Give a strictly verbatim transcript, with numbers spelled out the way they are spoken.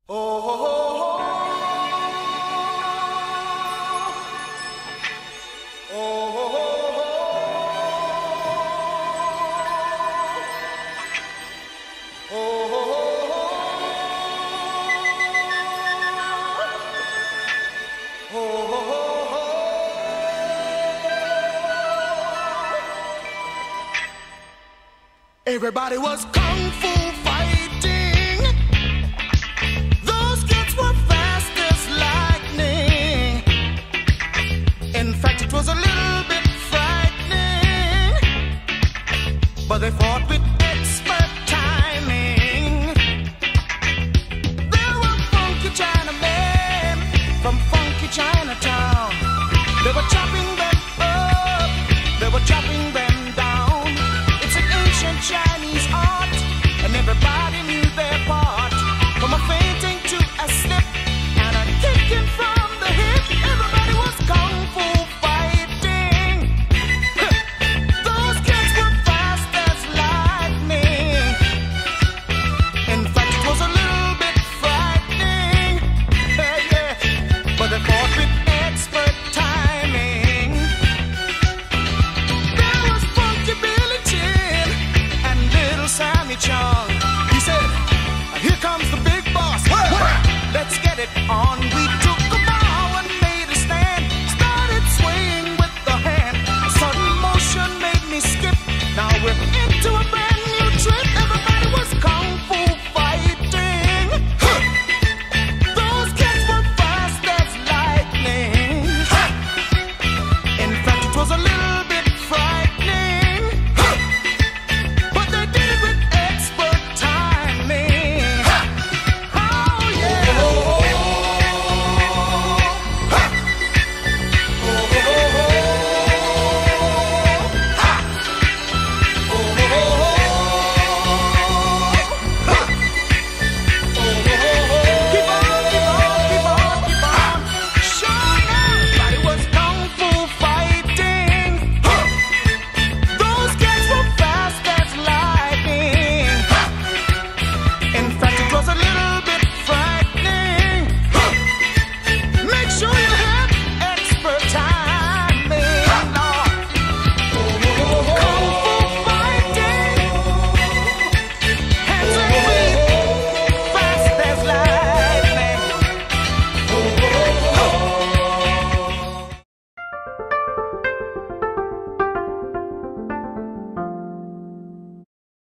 Everybody was kung fu fighting. Those kids were fast as lightning. In fact, it was a little bit frightening, but they fought with expert timing. There were funky Chinamen from funky Chinatown. They were chopping them up, they were chopping them down. It's an ancient Chinese art, and everybody knew their part. From a fainting to a slip and a kicking from the hip, everybody was kung fu fighting. Those kids were fast as lightning. In fact, it was a little bit frightening, yeah, yeah. But they fought with expert timing. There was Funky Billy Chin and Little Sammy Chung. He said, "Here comes the big boss. Let's get it on." We